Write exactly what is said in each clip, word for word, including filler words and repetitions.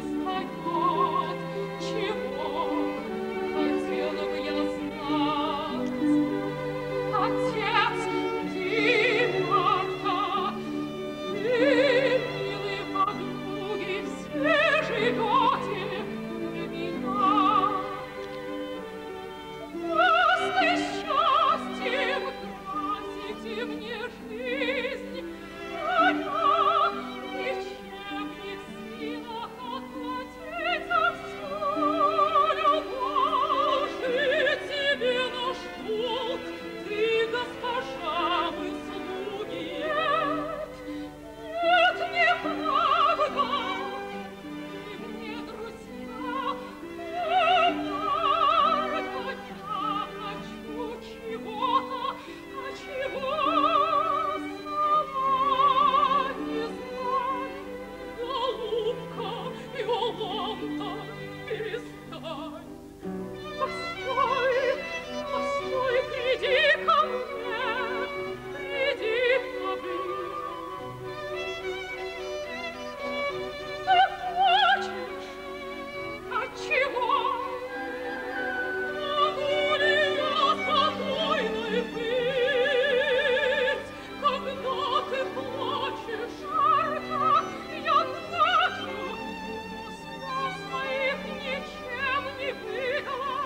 Ничем не выдала.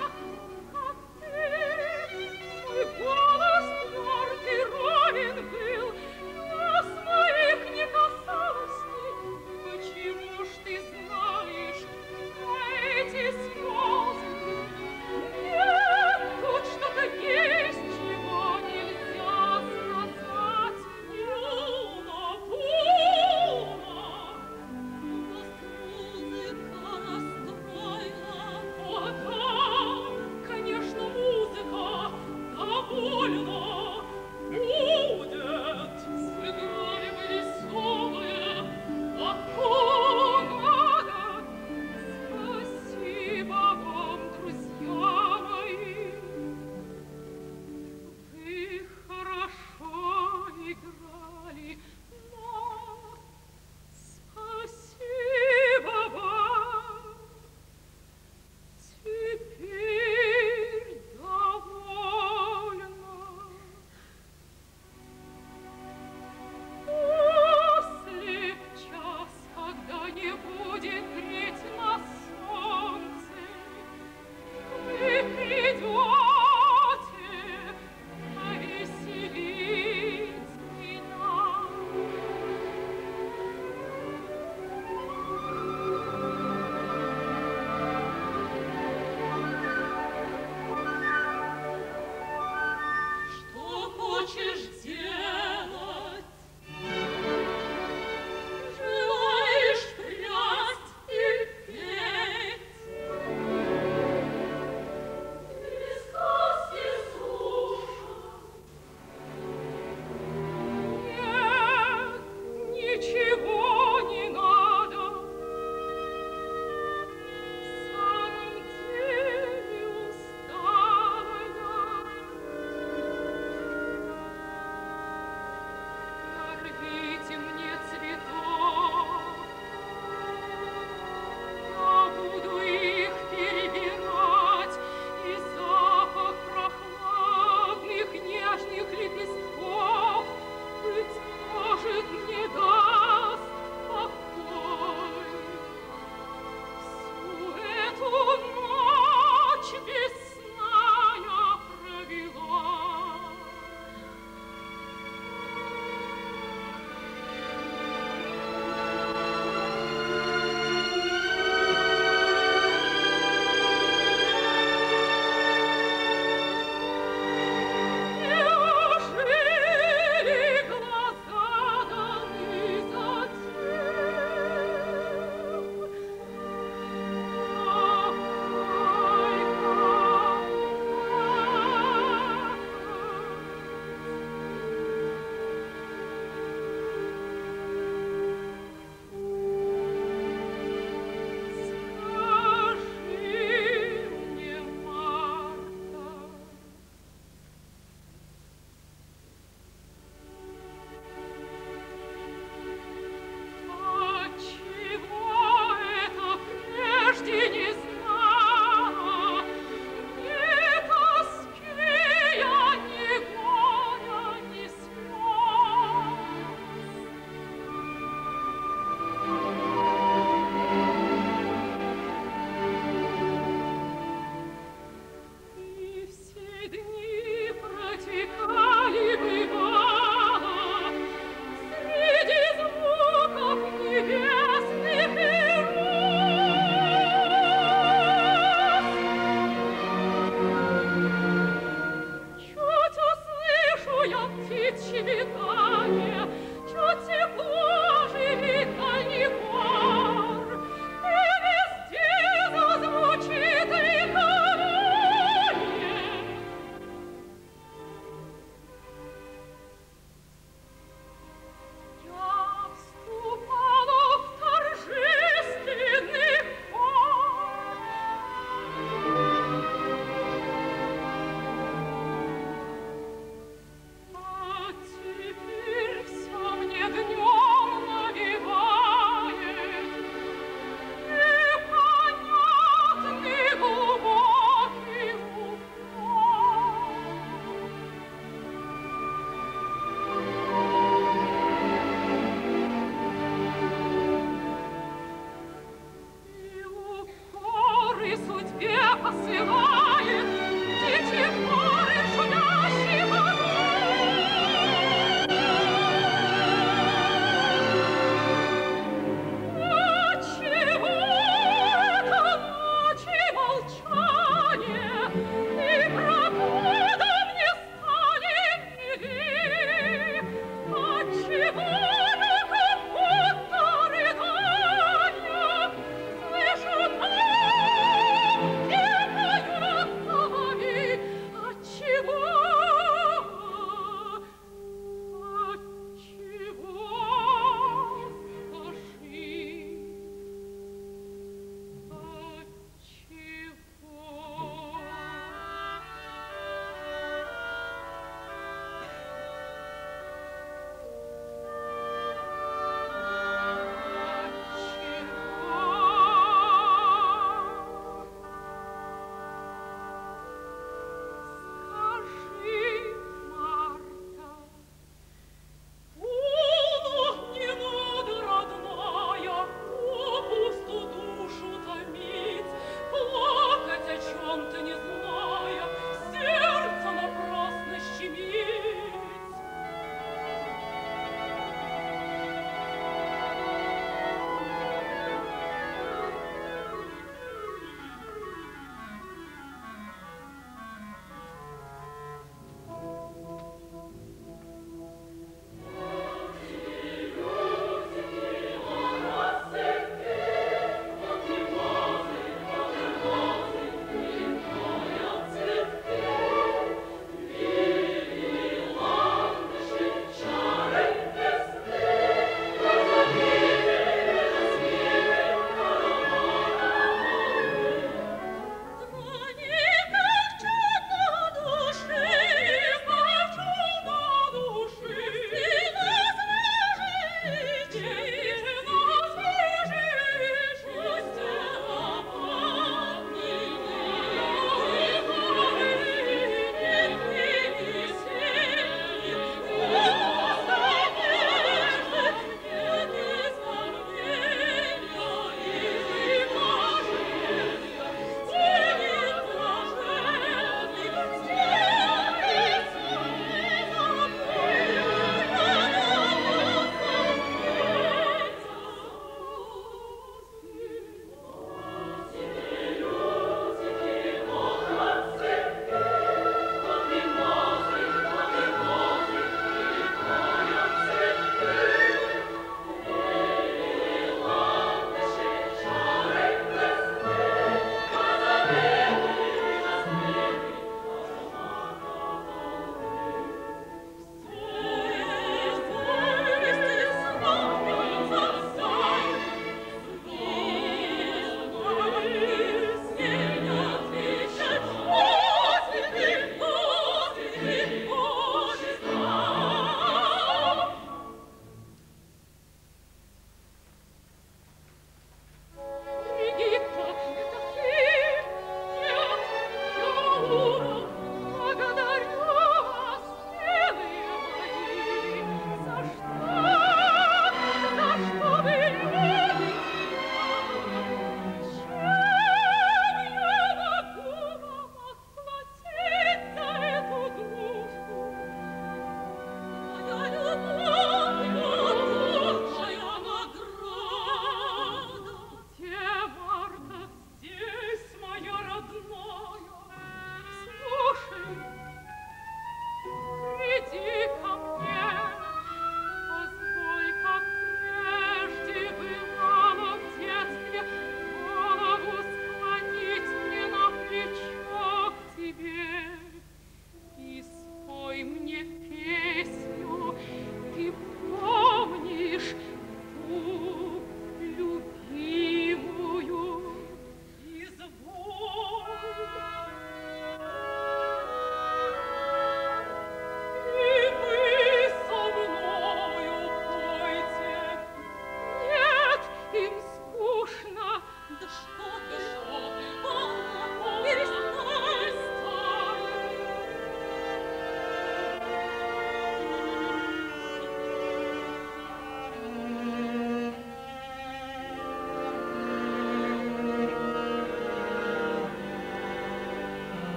Слышу там, где поют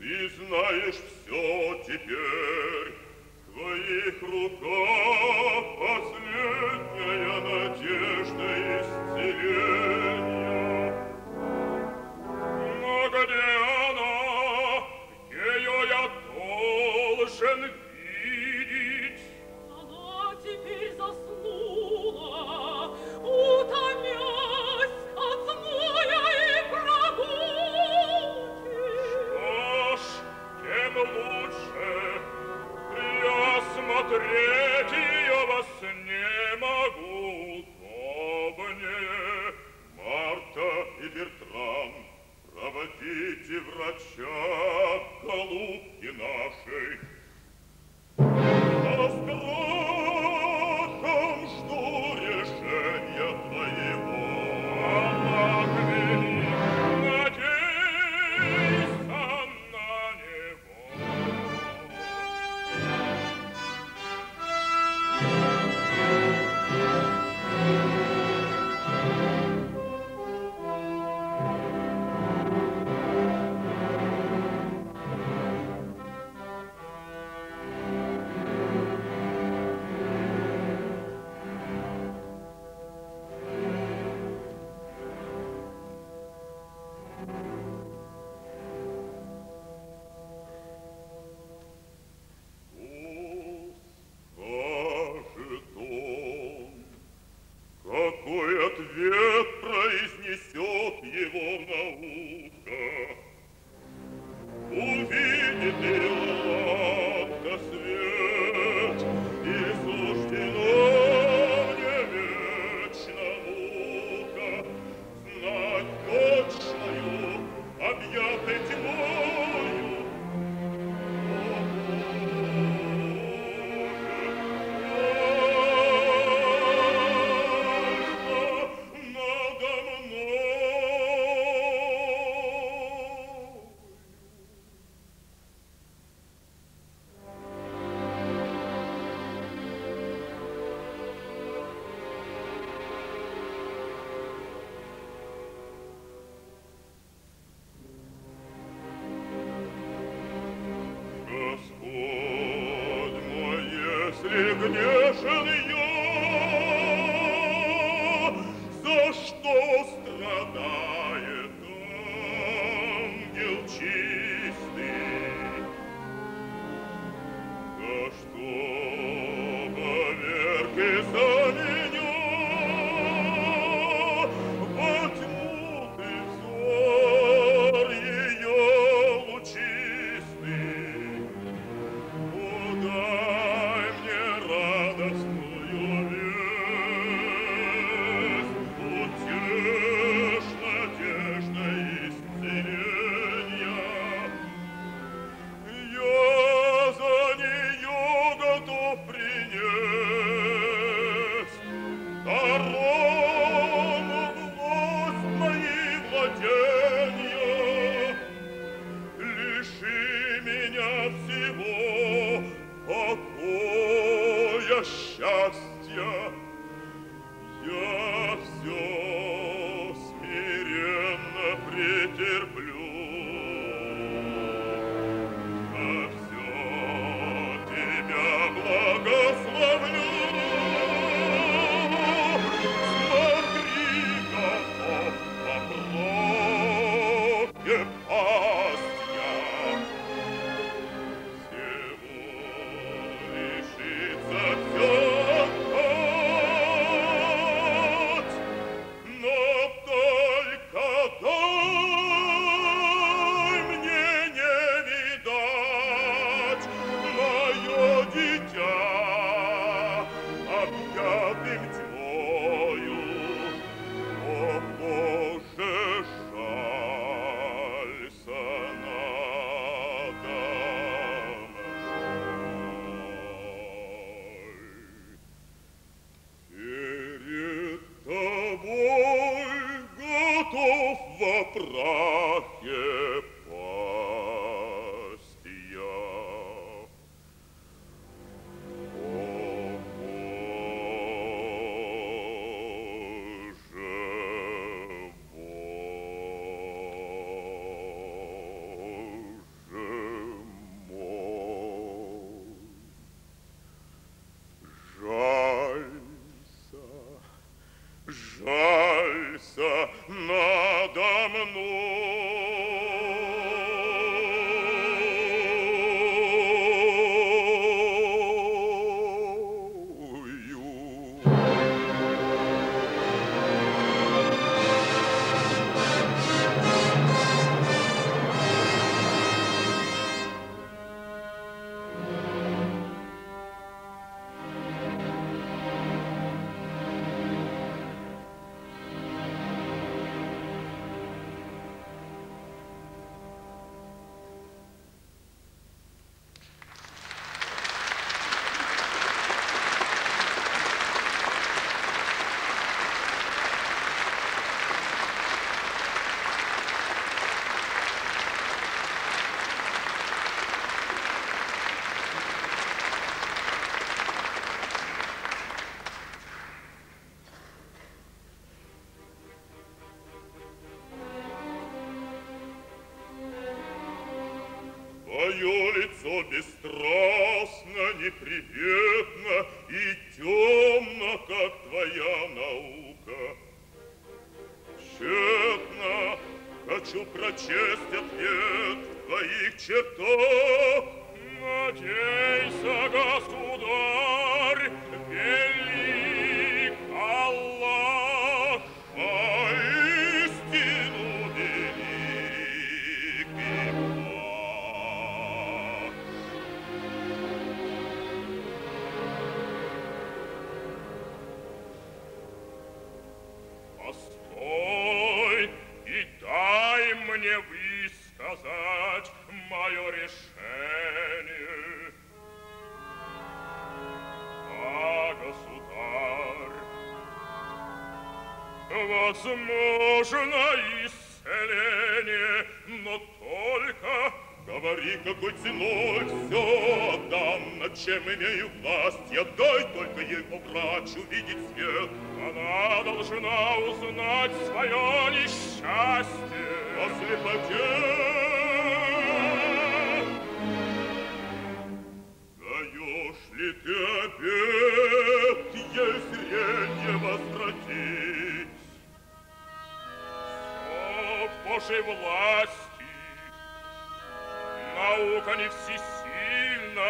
Ты знаешь все теперь, в твоих руках последняя надежда исцеления. Но где она? Ее я должен видеть. Она теперь заснула, утомясь от зноя и прогулки. Что ж, тем лучше. Я смотреть ее во сне могу. Удобнее. Марта и Бертран, проводите врача к голубке нашей. Со страхом жду решения твоего. Аллах велик, надейся на него. Какой ответ произнесет его наука? Увидит ли ладно свет, и суждено мне вечно мука знать точную, объятой тьмою. Господь мой, если грешен я, за что страдает ангел чистый? За что поверг из-за меня во тьму ты взор ее лучистый? Дай мне радостную весть, утешь надеждой исцеления. Я за нее готов принесть дорогу власть мои владения. Лиши меня всего покоя, счастья, я все смиренно претерплю. За все тебя благословлю. Смотри, каков по крови пасть я. Всего лишится все. Твое лицо бесстрастно, неприветно и темно, как твоя наука. Тщетно хочу прочесть ответ в твоих чертах. Надейся, государь, велик Аллах, воистину велик и благ. Постой и дай мне высказать мое решение. А, государь, возможно исцеление, но только говори, какой ценой все отдам, над чем имею власть. Я дай только ей врач увидеть свет. Она должна узнать свое несчастье о слепоте. Даешь ли ты обет ей зренье возвратить? Все в Божьей власти. Наука не всесильна,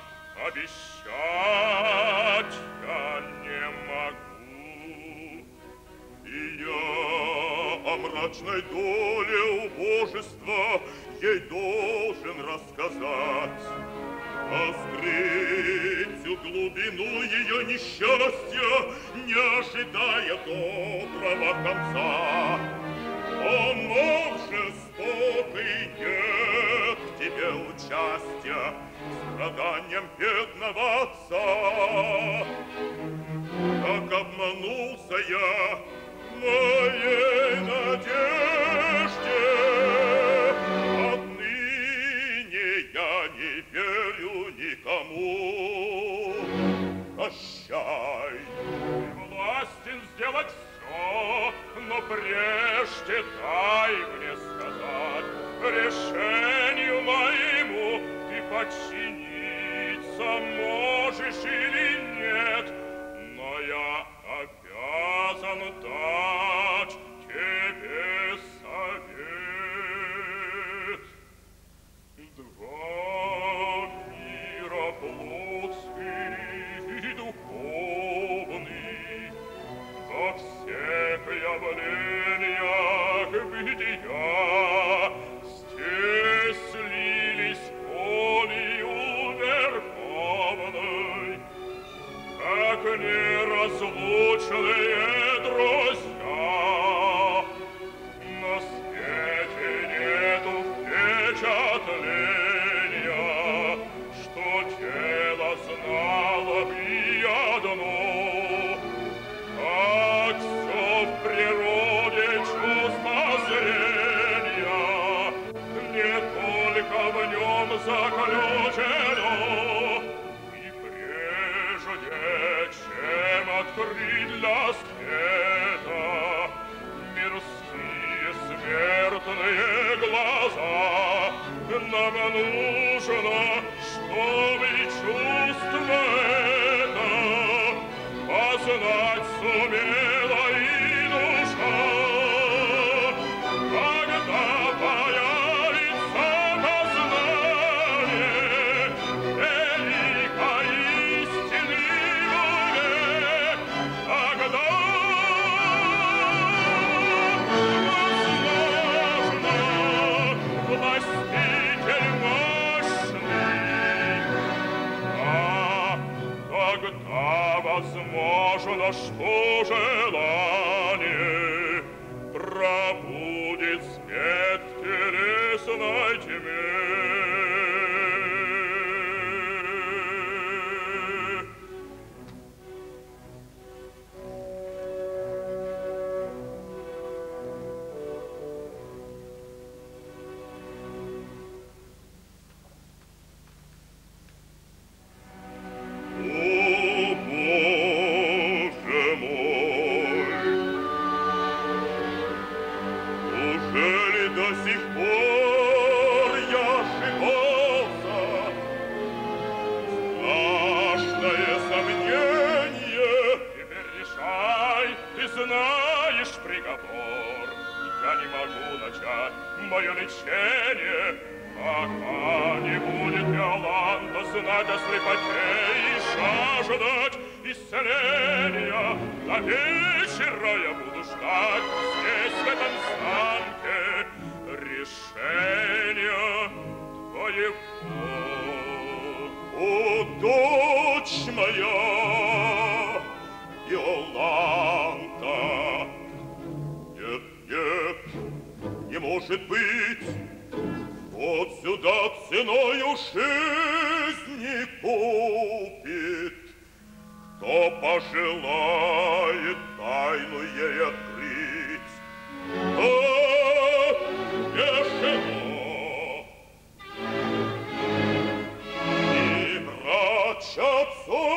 обещать я не могу. И я о мрачной доле убожества ей должен рассказать, а скрыть всю глубину ее несчастья, не ожидая доброго конца. Умов жестокий, нет в тебе участия страданием бедного отца. Как обманулся я в моей надежде, отныне я не верю никому. Прощай. Ты властен сделать все, но прежде дай мне сказать, решению моему ты подчиниться можешь или нет, но я обязан дать тебе совет. Два мира плотский и духовный, во всех явлениях бытия здесь слились волею верховной, как неразлучные друзья. На свете нету впечатления, что тело знало бы одно. Как все в природе чувство зрения, не только в нем заключено. И прежде чем открыть для света мирские смертные глаза, нам нужно, чтобы чувство это познать сумела и душа. Когда появится познание великой истины в уме, тогда возможно властитель мощный. А когда возможно, что желание пробудет свет в телесной тьме. До сих пор я знать о слепоте и жаждать исцеления. До вечера я буду ждать здесь, в этом замке, решения твоего. О, дочь моя, Иоланта! Нет, нет, не может быть! Вот сюда ценою жизни купит, кто пожелает тайну ей открыть. А, тишина! И врач отцу